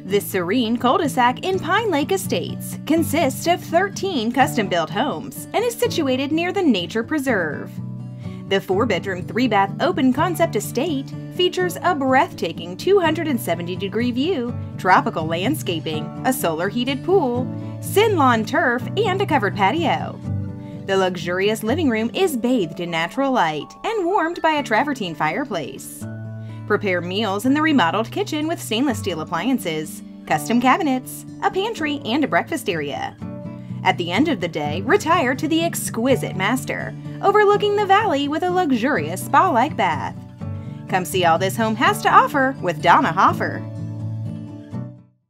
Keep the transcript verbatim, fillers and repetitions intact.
The Serene cul-de-sac in Pinelake Estates consists of thirteen custom-built homes and is situated near the nature preserve. The four-bedroom, three-bath open-concept estate features a breathtaking two hundred seventy degree view, tropical landscaping, a solar-heated pool, SYNLawn turf, and a covered patio. The luxurious living room is bathed in natural light and warmed by a travertine fireplace. Prepare meals in the remodeled kitchen with stainless steel appliances, custom cabinets, a pantry, and a breakfast area. At the end of the day, retire to the exquisite master, overlooking the valley with a luxurious spa-like bath. Come see all this home has to offer with Donna Hoffer.